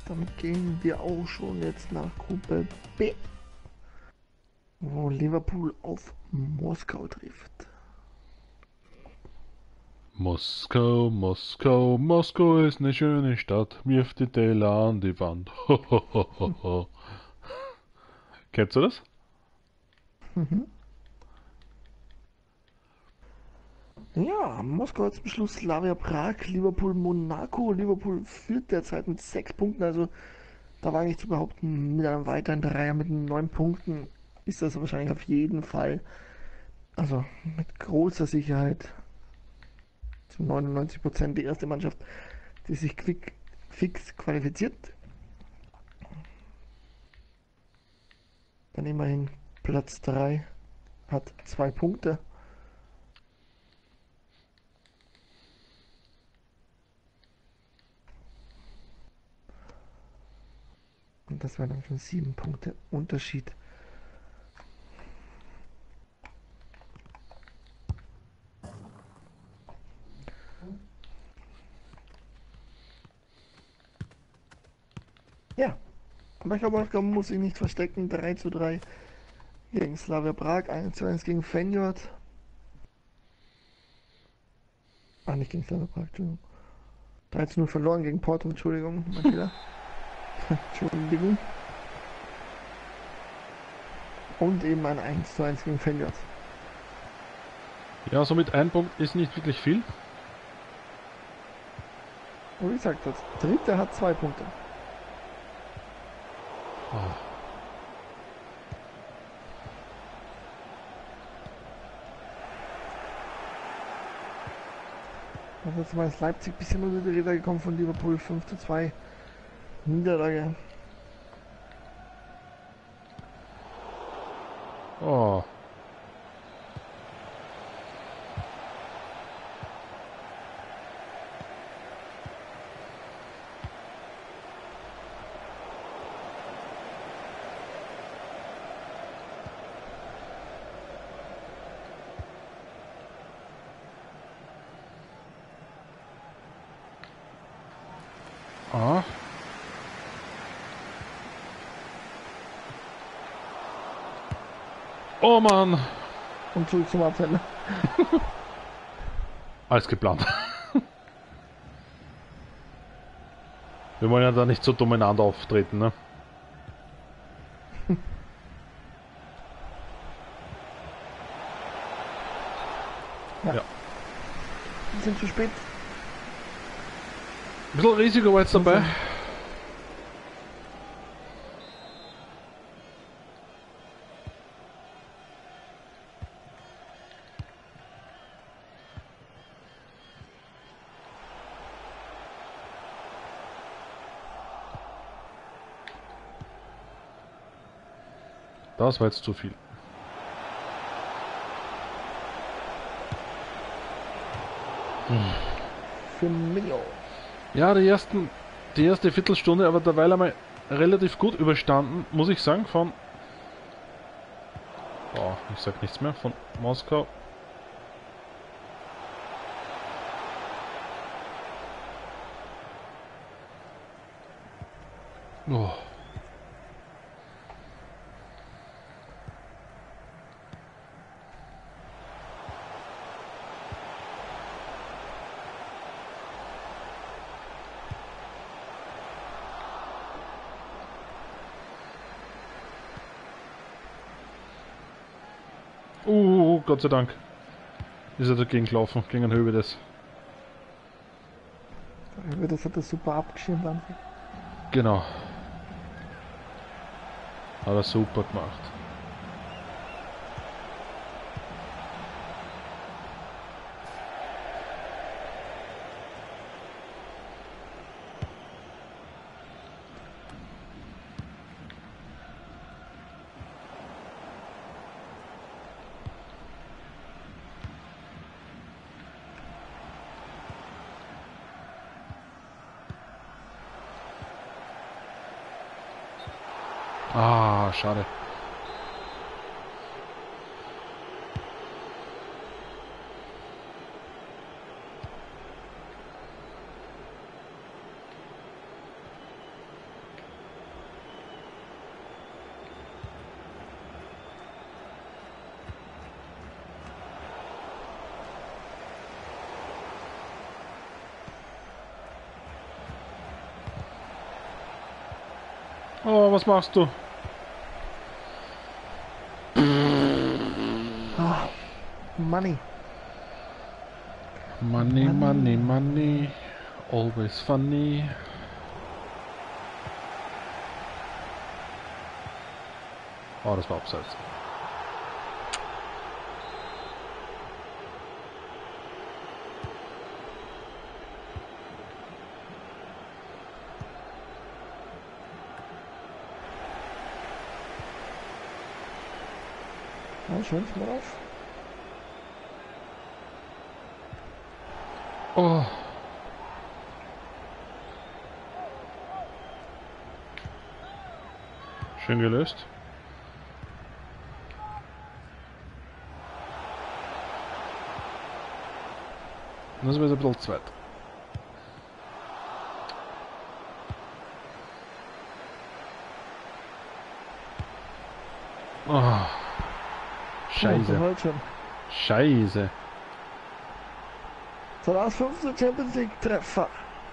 Damit gehen wir auch schon jetzt nach Gruppe B, wo Liverpool auf Moskau trifft. Moskau, Moskau, Moskau ist eine schöne Stadt. Wirf die Teller an die Wand. Ho. Kennst du das? Mhm. Ja, Moskau hat zum Schluss Slavia Prag, Liverpool Monaco. Liverpool führt derzeit mit 6 Punkten, also da war eigentlich zu behaupten, mit einem weiteren Dreier mit 9 Punkten ist das wahrscheinlich auf jeden Fall, also mit großer Sicherheit zu 99% die erste Mannschaft, die sich fix qualifiziert. Dann immerhin Platz 3 hat 2 Punkte. Und das wären dann schon 7 Punkte Unterschied. Ja, aber ich glaube, Moskau muss sich nicht verstecken. 3:3 gegen Slavia Prag, 1:1 gegen Feyenoord. Ah, nicht gegen Slavia Prag, Entschuldigung. 3:0 verloren gegen Porto, Entschuldigung, mein Fehler. Entschuldigung. Und eben ein 1:1 gegen Feyenoord. Ja, somit ein Punkt ist nicht wirklich viel. Und wie gesagt, das dritte hat 2 Punkte. Oh. Also jetzt mal ist Leipzig ein bisschen unter die Räder gekommen von Liverpool, 5:2 Niederlage. Oh. Ah. Oh Mann. Und zurück zum Absender. Alles geplant. Wir wollen ja da nicht so dominant auftreten, ne? Ja. Ja. Wir sind zu spät. Ein bisschen Risiko war jetzt dabei. Das war jetzt zu viel. Für Mio. Ja, die erste Viertelstunde, aber derweil einmal relativ gut überstanden, muss ich sagen, von... Oh, ich sag nichts mehr, von Moskau. Oh. Gott sei Dank. Ist er dagegen gelaufen, gegen den Hövedes. Das hat er super abgeschirmt einfach. Genau. Hat er super gemacht. Ah, schade. Oh, was machst du? Ah, Money. Money, money, money. Always funny. Oh, das war abseits. Ja, schön, Smolov. Oh. Schön gelöst. Das wird ein bisschen zweit. Oh. Oh, Scheiße. halt schon. Scheiße. So, das 15. Champions League Treffer.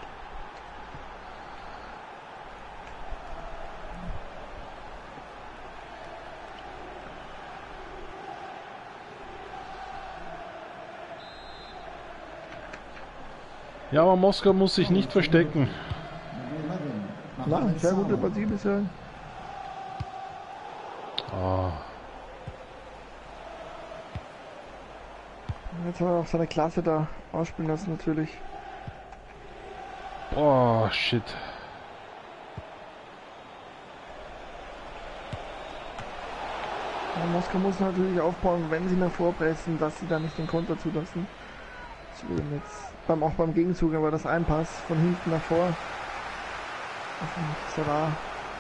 Ja, aber Moskau muss sich nicht verstecken. Na, sehr gute Partie bisher. Oh. Jetzt hat er auch seine Klasse da ausspielen lassen natürlich. Oh, shit. Ja, Moskau muss natürlich aufbauen, wenn sie nach vorpressen, dass sie da nicht den Konter zulassen. Das würde jetzt auch beim Gegenzug, aber das Einpass von hinten nach vor. Auf den Salah.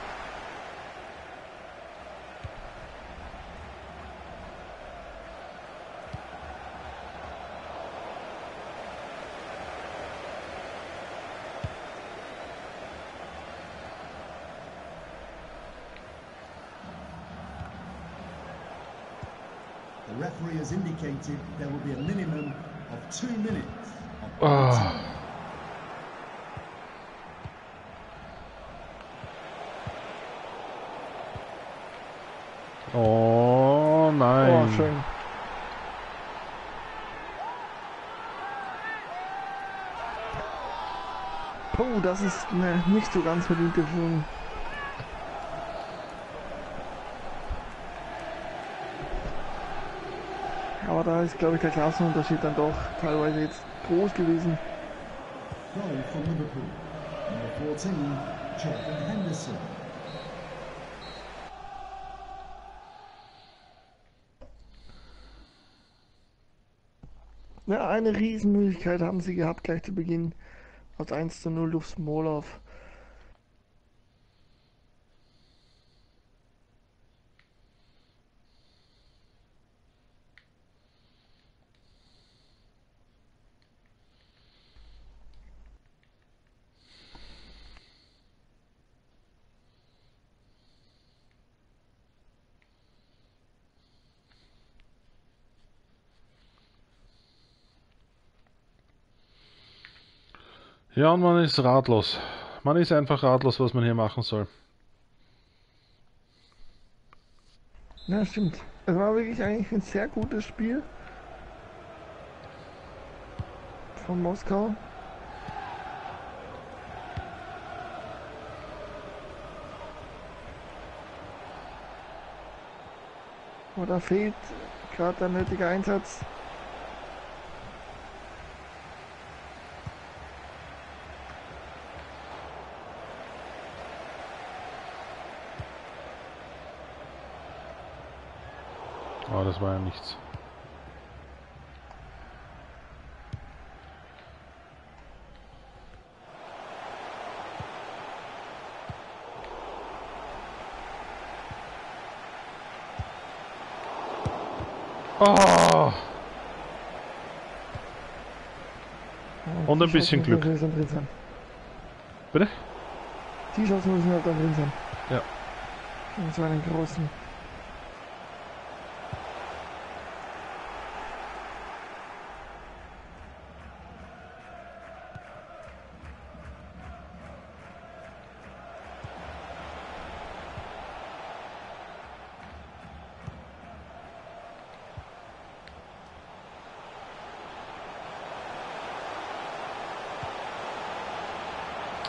The referee has indicated there will be a minimum of 2 minutes of Oh. Oh nein. Oh, schön. Oh, das ist eine nicht so ganz verdiente Führung. Aber da ist, glaube ich, der Klassenunterschied dann doch teilweise jetzt groß gewesen. goal for Liverpool. Number 14, Jordan Henderson. Ja, eine Riesenmöglichkeit haben sie gehabt gleich zu Beginn. Aus 1:0 durch Smolov. Ja, und man ist ratlos. Man ist einfach ratlos, was man hier machen soll. Ja, stimmt. Es war wirklich eigentlich ein sehr gutes Spiel von Moskau. Aber da fehlt gerade der nötige Einsatz. Oh, das war ja nichts. Oh! Und ein bisschen Glück. Die Chancen müssen drin sein. Bitte? Die Chancen müssen halt dann drin sein. Ja. Und so einen großen.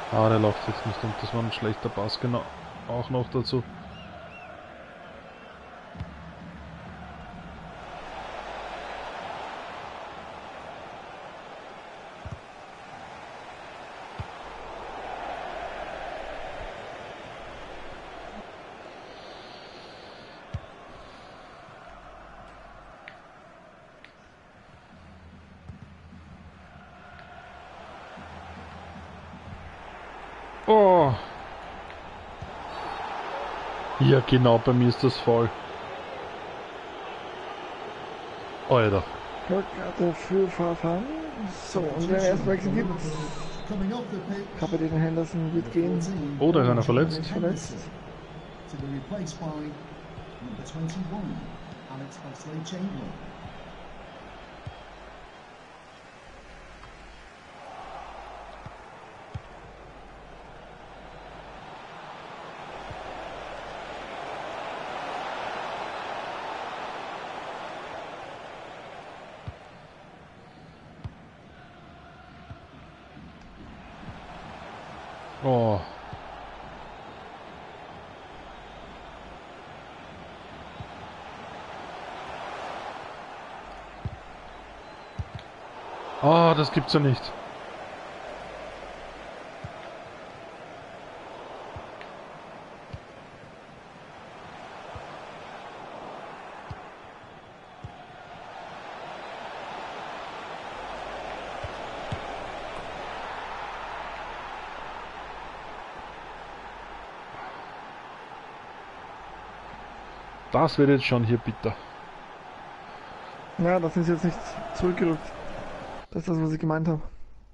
Ah, der läuft jetzt nicht und das war ein schlechter Pass, genau. Auch noch dazu. Oh! Ja, genau, bei mir ist das voll. Alter. Karte für Verfahren. So, und der erste Wechsel gibt. Coming off the pitch, Kapitän Henderson wird gehen. 14, Oh, da ist einer Jordan verletzt. Verletzt. To be replaced by number 21, Alex Oxlade-Chamberlain. Oh. Ah, das gibt's ja nicht. Das wird jetzt schon hier bitter. Ja, das ist jetzt nicht zurückgerückt. Das ist das, was ich gemeint habe.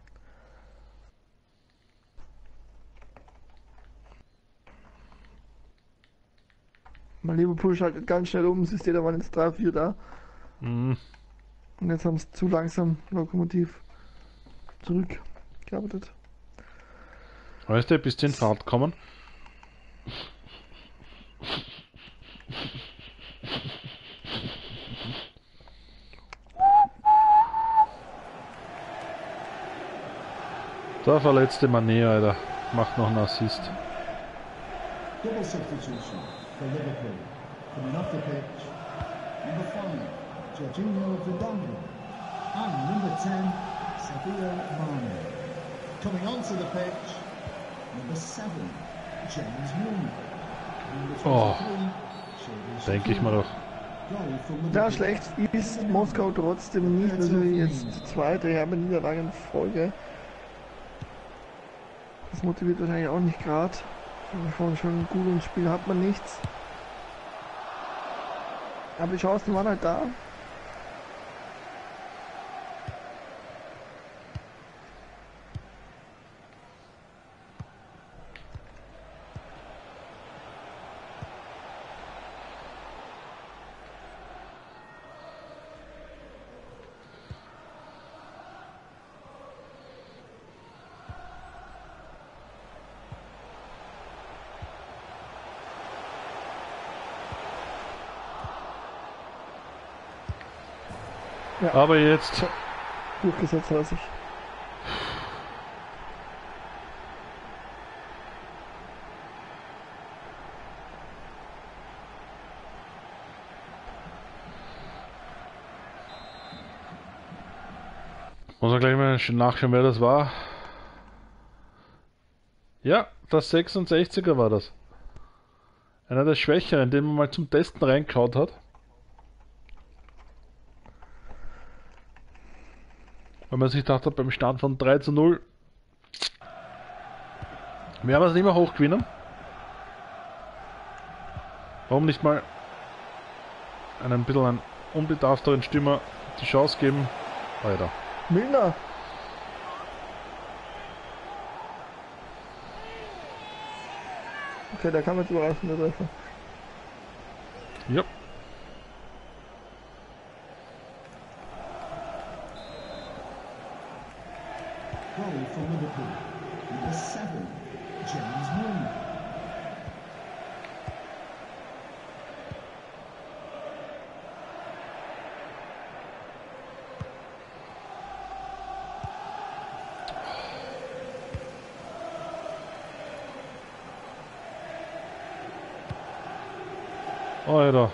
Mal Liverpool schaltet ganz schnell um, siehst du, da waren jetzt 3-4 da. Mhm. Und jetzt haben sie zu langsam Lokomotiv zurückgearbeitet. Weißt du, bis in Fahrt kommen? Der verletzte Mané, Alter. Macht noch einen Assist. Double substitution for Liverpool. Coming off the pitch, number 5, Jorginho Vidal. And number 10, Sadio Mane. Coming onto the pitch, number 7, James Milner. Number 23, Oh, Xherdan denke ich Shaqiri. mal doch. Goal from Ja, Liverpool. schlecht ist Moskau trotzdem nicht. Natürlich jetzt zweite herbe Niederlage in Folge. Das motiviert wahrscheinlich auch nicht gerade. Von schon gut im Spiel hat man nichts. Aber die Chancen waren halt da. Aber jetzt. Durchgesetzt hat er sich. Muss man gleich mal nachschauen, wer das war. Ja, das 66er war das. Einer der Schwächeren, den man mal zum Testen reingeschaut hat. Weil man sich dachte, beim Stand von 3:0 werden wir es nicht mehr hochgewinnen. Warum nicht mal einem bisschen einen unbedarfteren Stürmer die Chance geben? Alter. Milner! Okay, der kam jetzt überraschend, der Treffer. Ja. Goal from Liverpool. Number 7, James Milner. Alter.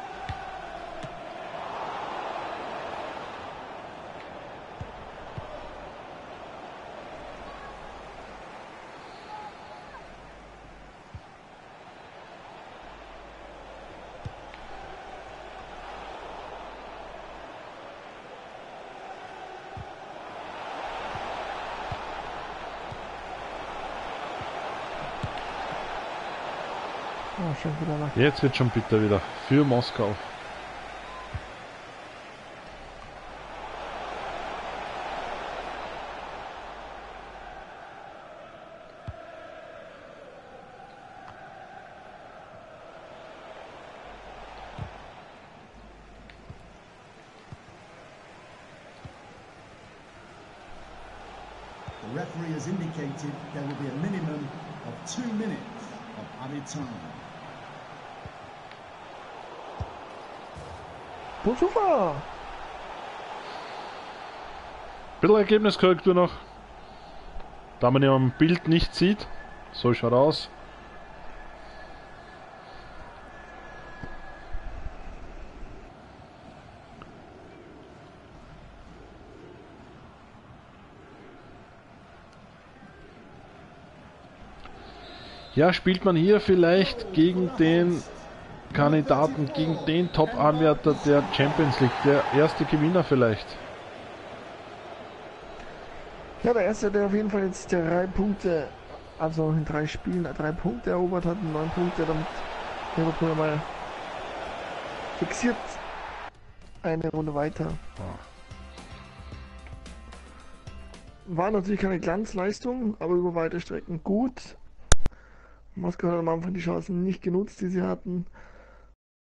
Oh, schon wieder nach. Jetzt wird schon bitter wieder für Moskau. The referee has indicated there will be a minimum of 2 minutes of added time. Super! Bisschen Ergebniskorrektur noch. Da man ja am Bild nicht sieht. So schaut aus. Ja, spielt man hier vielleicht gegen den Kandidaten, gegen den Top-Anwärter der Champions League, der erste Gewinner vielleicht. Ja, der erste, der auf jeden Fall jetzt 3 Punkte, also in 3 Spielen 3 Punkte erobert hat, 9 Punkte, damit Liverpool mal fixiert eine Runde weiter. War natürlich keine Glanzleistung, aber über weite Strecken gut. Moskau hat am Anfang die Chancen nicht genutzt, die sie hatten.